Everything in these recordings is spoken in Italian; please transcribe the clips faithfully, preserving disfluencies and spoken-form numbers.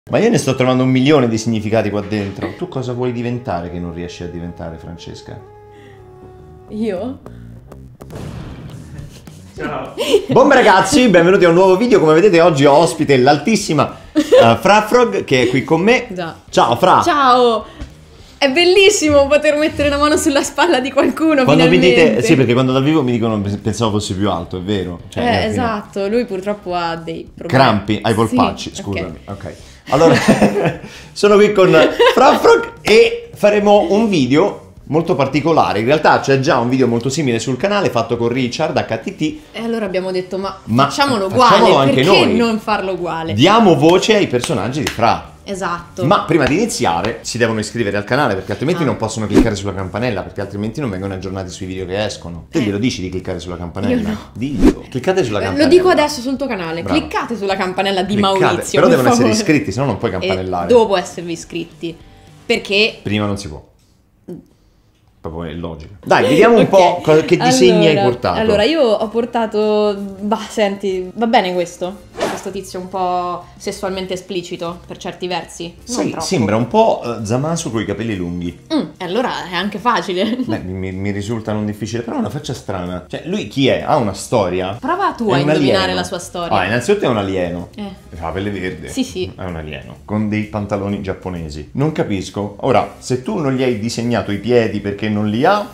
Ma io ne sto trovando un milione di significati qua dentro. Tu cosa vuoi diventare che non riesci a diventare, Francesca? Io? Ciao. Buon ragazzi, benvenuti a un nuovo video. Come vedete oggi ho ospite l'altissima uh, Frafrog che è qui con me. Già. Ciao Fra. Ciao. È bellissimo poter mettere la mano sulla spalla di qualcuno. Quando finalmente. mi dite, sì, perché quando dal vivo mi dicono pensavo fosse più alto, è vero. Cioè, Eh, esatto, lui purtroppo ha dei problemi. Crampi ai polpacci, sì, scusami. Ok. Ok. Allora, sono qui con Frafrog e faremo un video molto particolare. In realtà c'è già un video molto simile sul canale fatto con Richard H T T. E allora abbiamo detto, ma, Ma facciamolo facciamolo uguale, anche perché noi. non farlo uguale? Diamo voce ai personaggi di Fra. Esatto. Ma prima di iniziare si devono iscrivere al canale perché altrimenti Ah. non possono cliccare sulla campanella, perché altrimenti non vengono aggiornati sui video che escono. Te Eh. glielo dici di cliccare sulla campanella? Io no. Diglielo. Cliccate sulla Eh, campanella. Lo dico adesso sul tuo canale, Bravo. cliccate sulla campanella di Cliccate. Maurizio. Però per devono essere favore. iscritti, sennò non puoi campanellare. E dopo esservi iscritti. Perché Prima non si può. Proprio è logico. Dai, vediamo un Ok. po' co- che disegni Allora, hai portato. Allora, io ho portato. Bah, senti, va bene questo? Questo tizio un po' sessualmente esplicito per certi versi. Non Sì, troppo. sembra un po' uh, Zamasu con i capelli lunghi. Mm, e allora è anche facile. Beh, mi, mi risulta non difficile, però ha una faccia strana. Cioè, lui chi è? Ha una storia? Prova tu È a un indovinare alieno. la sua storia. Ah, innanzitutto è un alieno. Eh. Ha pelle verde. Sì, sì. È un alieno. Con dei pantaloni giapponesi. Non capisco. Ora, se tu non gli hai disegnato i piedi perché non li ha,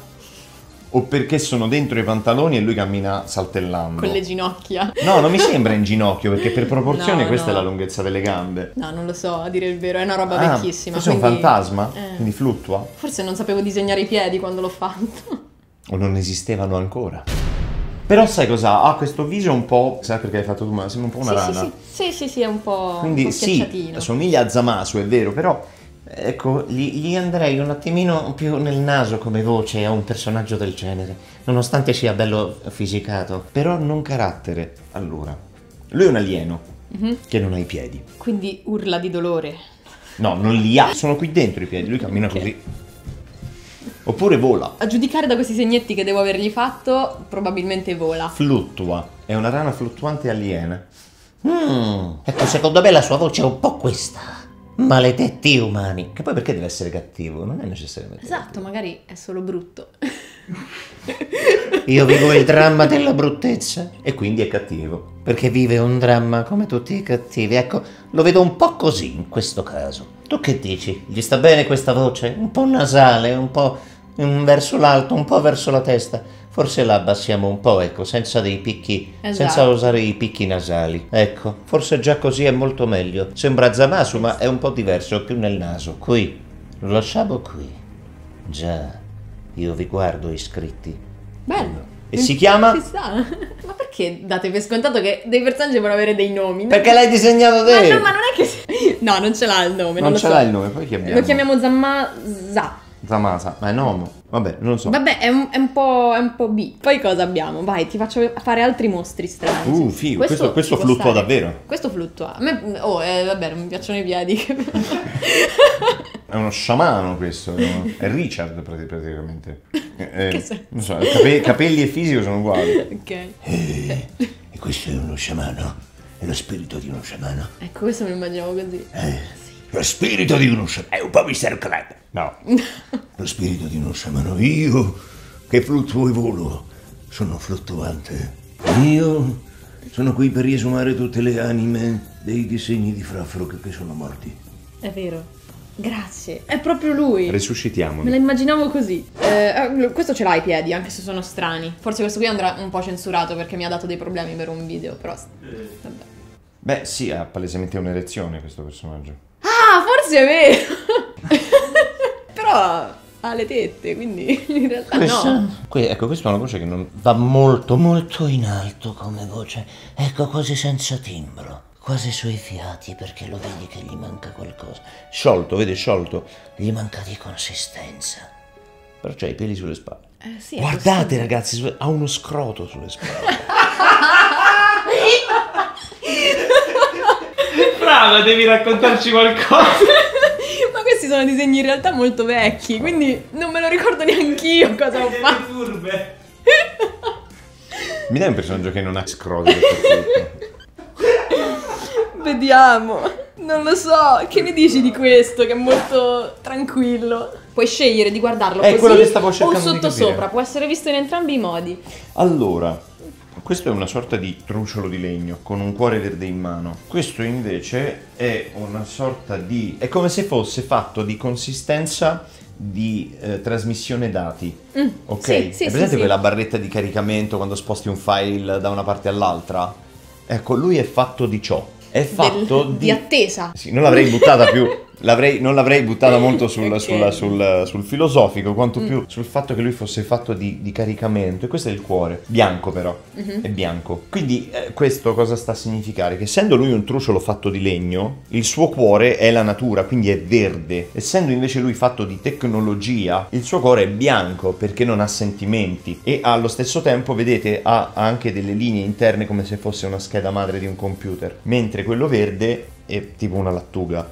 o perché sono dentro i pantaloni e lui cammina saltellando. Con le ginocchia. No, non mi sembra in ginocchio, perché per proporzione No, questa no. è la lunghezza delle gambe. No, non lo so, a dire il vero, è una roba Ah, vecchissima. forse è un quindi- fantasma? Eh. Quindi fluttua? Forse non sapevo disegnare i piedi quando l'ho fatto. O non esistevano ancora? Però sai cosa? Ha questo viso un po'... Sai perché hai fatto tu? Ma sembra un po' una sì, rana. sì, sì, sì, sì, sì, è un po', Quindi un po' sì, schiacciatino. somiglia a Zamasu, è vero, però... Ecco, gli, gli andrei un attimino più nel naso come voce a un personaggio del genere, nonostante sia bello fisicato, però non carattere. Allora, lui è un alieno Mhm. che non ha i piedi. Quindi urla di dolore. No, non li ha, sono qui dentro i piedi, lui cammina Ok. così. Oppure vola. A giudicare da questi segnetti che devo avergli fatto, probabilmente vola. Fluttua, è una rana fluttuante aliena. Mm, ecco, secondo me la sua voce è un po' questa. Maledetti umani. Che poi perché deve essere cattivo? Non è necessariamente Esatto, magari è solo brutto. Io vivo il dramma della bruttezza e quindi è cattivo, perché vive un dramma come tutti i cattivi. Ecco, lo vedo un po' così in questo caso. Tu che dici? Gli sta bene questa voce? Un po' nasale, un po' mm, verso l'alto, un po' verso la testa. Forse la abbassiamo un po', ecco, senza dei picchi, Esatto. senza usare i picchi nasali. Ecco, forse già così è molto meglio. Sembra Zamasu, ma è un po' diverso, più nel naso. Qui, lo lasciamo qui. Già, io vi guardo iscritti. Bello. E si chiama? Ci sta. Ma perché date per scontato che dei personaggi devono avere dei nomi? Perché l'hai disegnato Ma, te? no, ma non è che... No, non ce l'ha il nome, non, non lo ce so. l'ha il nome, poi chi abbiamo? Lo chiamiamo Zammasa. Zamasa, ma è Nomo. Vabbè, non lo so. Vabbè, è un, è un po', è un po' B. Poi cosa abbiamo? Vai, ti faccio fare altri mostri strani. Uh, figo, questo, questo ci può fluttua stare. davvero. Questo fluttua. A me, oh, eh, vabbè, non mi piacciono i piedi. È uno sciamano questo, no? È Richard prati- praticamente. Eh, eh, Che senso? non so, cape- capelli e fisico sono uguali. Ok. E questo è uno sciamano? È lo spirito di uno sciamano? Ecco, questo me lo immaginavo così. Eh, lo spirito di uno sciamano. È un po' mister Club. No. Lo spirito di uno sciamano. Io, che fluttuo e volo, sono fluttuante. Io sono qui per riesumare tutte le anime dei disegni di Frafrog che sono morti. È vero. Grazie. È proprio lui. Me la Resuscitiamoli. immaginavo così. Eh, questo ce l'ha i piedi, anche se sono strani. Forse questo qui andrà un po' censurato perché mi ha dato dei problemi per un video, però... Vabbè. Beh, sì, ha palesemente un'erezione questo personaggio. Ah, forse è vero! Però ha le tette, quindi in realtà no. Que- ecco, questa è una voce che non Va molto, molto in alto come voce. Ecco, quasi senza timbro. Quasi sui fiati, perché lo vedi che gli manca qualcosa. sciolto, vede sciolto. Gli manca di consistenza. Però c'ha i peli sulle spalle. Eh, sì, è Guardate possibile. ragazzi, su- ha uno scroto sulle spalle. Brava, devi raccontarci qualcosa. Ma questi sono disegni in realtà molto vecchi, quindi non me lo ricordo neanch'io cosa ho fatto. Turbe. Mi dai un personaggio che non ha scroto? Per tutto? Vediamo. Non lo so, che ne dici di questo che è molto tranquillo? Puoi scegliere di guardarlo È così quello che stavo o cercando di sottosopra, capire. può essere visto in entrambi i modi. Allora, questo è una sorta di truciolo di legno con un cuore verde in mano. Questo invece è una sorta di... è come se fosse fatto di consistenza di eh, trasmissione dati. Mm, Ok? sì, sì, È sì, presente sì. quella barretta di caricamento quando sposti un file da una parte all'altra? Ecco, lui è fatto di ciò. È fatto Del- di... di attesa. Sì, non l'avrei buttata più... L'avrei, non l'avrei buttata molto sul, Ok. sulla- sul, sul filosofico, quanto più sul fatto che lui fosse fatto di, di caricamento. E questo è il cuore, bianco però, è bianco. Quindi eh, questo cosa sta a significare? Che essendo lui un truciolo fatto di legno, il suo cuore è la natura, quindi è verde. Essendo invece lui fatto di tecnologia, il suo cuore è bianco perché non ha sentimenti. E allo stesso tempo, vedete, ha anche delle linee interne come se fosse una scheda madre di un computer. Mentre quello verde è tipo una lattuga.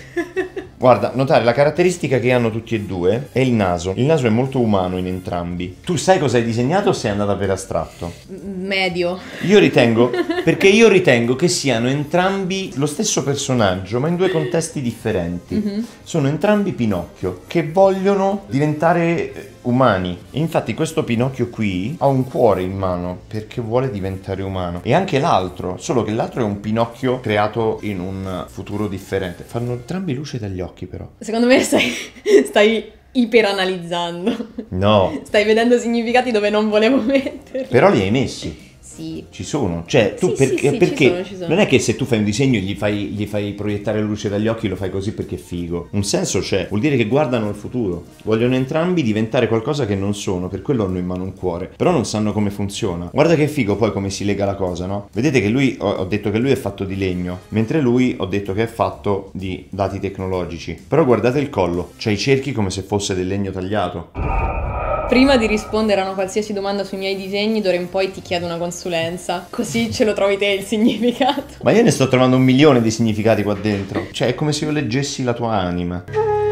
Guarda, notare la caratteristica che hanno tutti e due è il naso. Il naso è molto umano in entrambi. Tu sai cosa hai disegnato o sei andata per astratto? M- Medio. Io ritengo, perché io ritengo che siano entrambi lo stesso personaggio, ma in due contesti differenti. Sono entrambi Pinocchio, che vogliono diventare eh, umani. E infatti questo Pinocchio qui ha un cuore in mano, perché vuole diventare umano. E anche l'altro, solo che l'altro è un Pinocchio creato in un futuro differente. Fanno entrambi luce dagli occhi però. Secondo me stai, stai iperanalizzando. No, Stai vedendo significati dove non volevo metterli. però li hai messi. Sì. Ci sono, cioè tu Sì, perché, sì, sì, ci perché sono, ci sono. non è che se tu fai un disegno e gli fai, gli fai proiettare la luce dagli occhi lo fai così perché è figo. Un senso c'è, vuol dire che guardano il futuro. Vogliono entrambi diventare qualcosa che non sono, per quello hanno in mano un cuore. Però non sanno come funziona. Guarda che figo poi come si lega la cosa, no? Vedete che lui, ho, ho detto che lui è fatto di legno, mentre lui ho detto che è fatto di dati tecnologici. Però guardate il collo, c'ha i cerchi come se fosse del legno tagliato. Prima di rispondere a una qualsiasi domanda sui miei disegni, d'ora in poi ti chiedo una consulenza. Così ce lo trovi te il significato. Ma io ne sto trovando un milione di significati qua dentro. Cioè, è come se io leggessi la tua anima.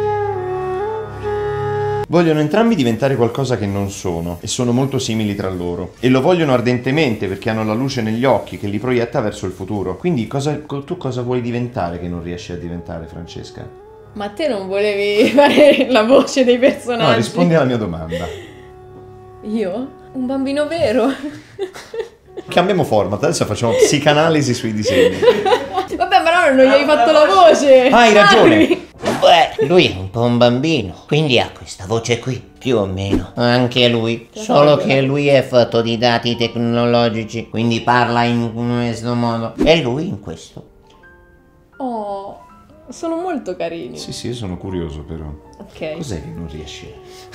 Vogliono entrambi diventare qualcosa che non sono e sono molto simili tra loro. E lo vogliono ardentemente perché hanno la luce negli occhi che li proietta verso il futuro. Quindi cosa, tu cosa vuoi diventare che non riesci a diventare, Francesca? Ma te non volevi fare la voce dei personaggi? No, rispondi alla mia domanda. Io? Un bambino vero? Cambiamo format, adesso facciamo psicanalisi sui disegni. Vabbè, ma no, non gli hai fatto la voce. Ah, hai ragione. Beh, lui è un po' un bambino, quindi ha questa voce qui, più o meno. Anche lui, solo che lui è fatto di dati tecnologici, quindi parla in questo modo. E lui in questo. Oh, sono molto carini. Sì, sì, io sono curioso però. Ok. Cos'è che non riesci?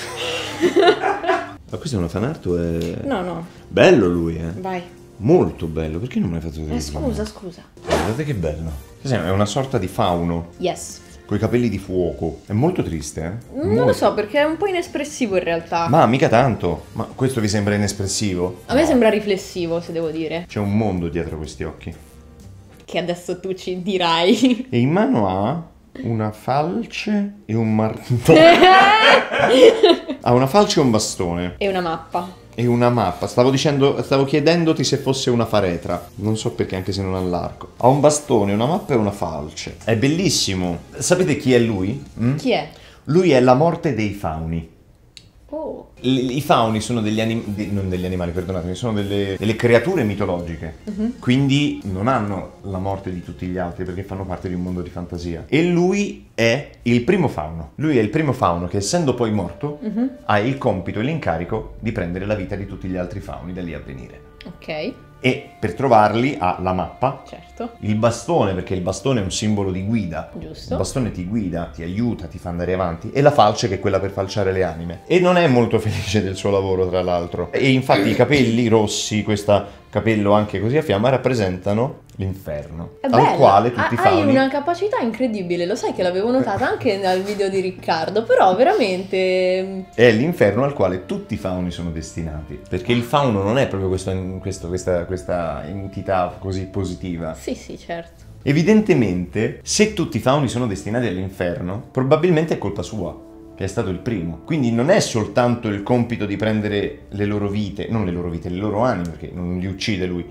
Ma questo è una fan art o è... No, no, Bello lui, eh. vai. Molto bello, perché non me l'hai fatto vedere? Eh, scusa, scusa. Guardate che bello. È una sorta di fauno, Yes. coi capelli di fuoco. È molto triste, eh? Non Molto. lo so, perché è un po' inespressivo in realtà. Ma mica tanto. Ma questo vi sembra inespressivo? A me sembra riflessivo, se devo dire. C'è un mondo dietro questi occhi. Che adesso tu ci dirai. E in mano ha una falce e un martello. Ha una falce e un bastone. E una mappa. E una mappa. Stavo dicendo, stavo chiedendoti se fosse una faretra. Non so perché, anche se non ha l'arco. Ha un bastone, una mappa e una falce. È bellissimo. Sapete chi è lui? Mm? Chi è? Lui è la morte dei fauni. Oh. L- I fauni sono degli animali, non degli animali, perdonatemi, sono delle, delle creature mitologiche. Quindi non hanno la morte di tutti gli altri perché fanno parte di un mondo di fantasia. E lui è il primo fauno. Lui è il primo fauno che, essendo poi morto, ha il compito e l'incarico di prendere la vita di tutti gli altri fauni da lì a venire. Ok, E per trovarli ha la mappa, certo. il bastone, perché il bastone è un simbolo di guida. Giusto. Il bastone ti guida, ti aiuta, ti fa andare avanti. E la falce, che è quella per falciare le anime. E non è molto felice del suo lavoro, tra l'altro. E infatti i capelli rossi, questo capello anche così a fiamma, rappresentano l'inferno. È al bella. quale tutti Ha- i fauni... Hai una capacità incredibile, lo sai che l'avevo notata anche nel video di Riccardo, però veramente... È l'inferno al quale tutti i fauni sono destinati. Perché il fauno non è proprio questo, questo- questa, questa entità così positiva. Sì, sì, certo. Evidentemente, se tutti i fauni sono destinati all'inferno, probabilmente è colpa sua, che è stato il primo. Quindi non è soltanto il compito di prendere le loro vite, non le loro vite, le loro anime, perché non li uccide lui,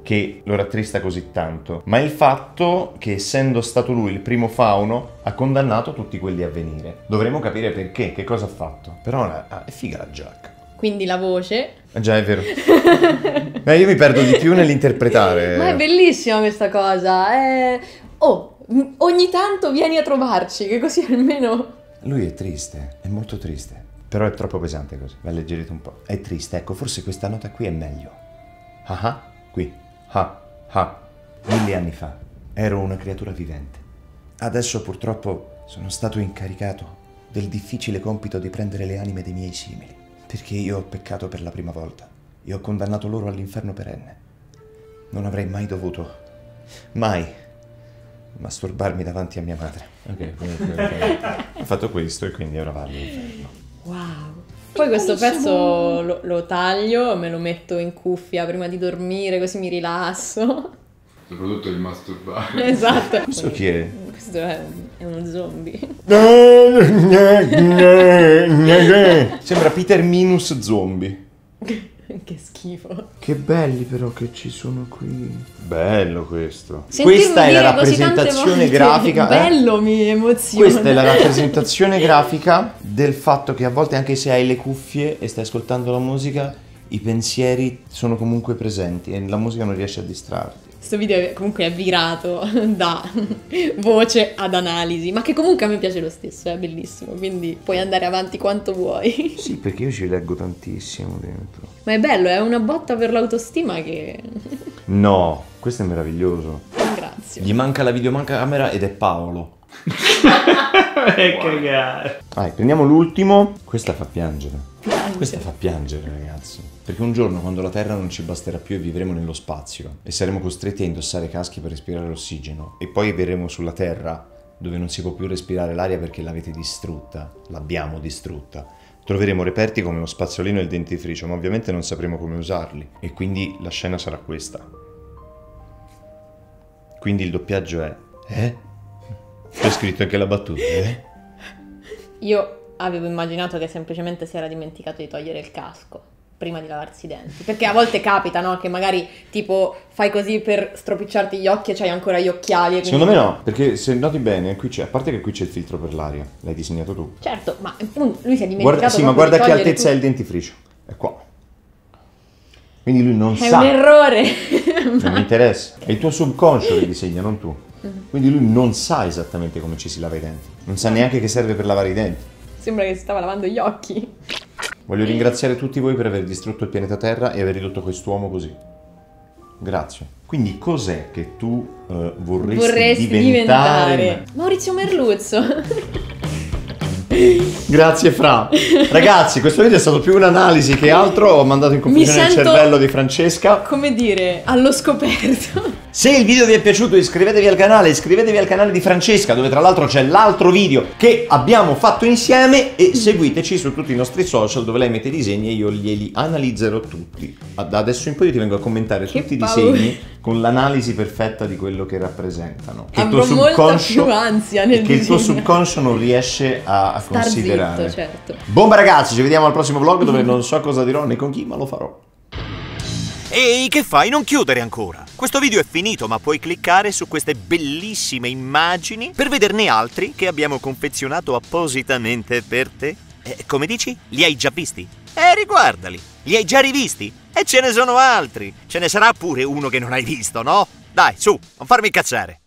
che lo rattrista così tanto, ma il fatto che, essendo stato lui il primo fauno, ha condannato tutti quelli a venire. Dovremmo capire perché, che cosa ha fatto. Però ah, è figa la giacca. Quindi la voce. Ah, già, è vero. Ma io mi perdo di più nell'interpretare. Ma è bellissima questa cosa. È... Oh, ogni tanto vieni a trovarci, che così almeno... Lui è triste, è molto triste. Però è troppo pesante così, va alleggerito un po'. È triste, ecco, forse questa nota qui è meglio. Ah ah, qui. Ah ah. Mille anni fa ero una creatura vivente. Adesso purtroppo sono stato incaricato del difficile compito di prendere le anime dei miei simili. Perché io ho peccato per la prima volta e ho condannato loro all'inferno perenne. Non avrei mai dovuto, mai, masturbarmi davanti a mia madre. Ok, quindi ho fatto questo e quindi ora vado all'inferno. Wow. Poi questo pezzo lo, lo taglio, me lo metto in cuffia prima di dormire, così mi rilasso. Soprattutto il masturbare. Esatto. Questo chi è? Questo è, è uno zombie. Sembra Peter Minus zombie. Che schifo. Che belli però che ci sono qui. Bello questo. Sentirmi Questa è la dire così tante rappresentazione volte grafica. eh? Bello, mi emoziona. Questa è la rappresentazione grafica del fatto che a volte, anche se hai le cuffie e stai ascoltando la musica, i pensieri sono comunque presenti e la musica non riesce a distrarti. Questo video comunque è virato da voce ad analisi, ma che comunque a me piace lo stesso, è bellissimo, quindi puoi andare avanti quanto vuoi. Sì, perché io ci leggo tantissimo dentro. Ma è bello, è una botta per l'autostima che... No, questo è meraviglioso. Grazie. Gli manca la videocamera ed è Paolo. Che cagare. Vai, prendiamo l'ultimo. Questa fa piangere. Piange. Questa fa piangere, ragazzi. Perché un giorno, quando la Terra non ci basterà più e vivremo nello spazio e saremo costretti a indossare caschi per respirare l'ossigeno, e poi verremo sulla Terra, dove non si può più respirare l'aria perché l'avete distrutta, l'abbiamo distrutta, troveremo reperti come lo spazzolino e il dentifricio, ma ovviamente non sapremo come usarli. E quindi la scena sarà questa. Quindi il doppiaggio è... Eh? C'è scritto anche la battuta, eh? Io avevo immaginato che semplicemente si era dimenticato di togliere il casco prima di lavarsi i denti, perché a volte capita, no? Che magari tipo fai così per stropicciarti gli occhi e c'hai ancora gli occhiali e quindi... Secondo me no, perché se noti bene, qui c'è, a parte che qui c'è il filtro per l'aria, l'hai disegnato tu. Certo, ma appunto lui si è dimenticato Guarda, sì, ma proprio guarda di che togliere altezza è il tutto. dentifricio. È qua. Quindi lui non È sa. un errore. Non mi interessa. È il tuo subconscio che disegna, non tu. Quindi lui non sa esattamente come ci si lava i denti. Non sa neanche che serve per lavare i denti. Sembra che si stava lavando gli occhi. Voglio ringraziare tutti voi per aver distrutto il pianeta Terra e aver ridotto quest'uomo così. Grazie. Quindi cos'è che tu eh, vorresti, Vorresti diventare? diventare Maurizio Merluzzo. Grazie Fra. Ragazzi, questo video è stato più un'analisi che altro. Ho mandato in confusione il sento- cervello di Francesca. Come dire, allo scoperto. Se il video vi è piaciuto iscrivetevi al canale, iscrivetevi al canale di Francesca, dove tra l'altro c'è l'altro video che abbiamo fatto insieme, e seguiteci su tutti i nostri social dove lei mette i disegni e io glieli analizzerò tutti. Da adesso in poi io ti vengo a commentare Che tutti i paura. disegni con l'analisi perfetta di quello che rappresentano. Che Avrò molta più ansia nel che il tuo disegnare. subconscio non riesce a, a Star considerare. zitto, certo. Bomba ragazzi, ci vediamo al prossimo vlog dove non so cosa dirò né con chi, ma lo farò. Ehi, che fai? Non chiudere ancora! Questo video è finito, ma puoi cliccare su queste bellissime immagini per vederne altri che abbiamo confezionato appositamente per te. Eh, come dici? Li hai già visti? Eh, riguardali! Li hai già rivisti? E ce ne sono altri! Ce ne sarà pure uno che non hai visto, no? Dai, su, non farmi incazzare!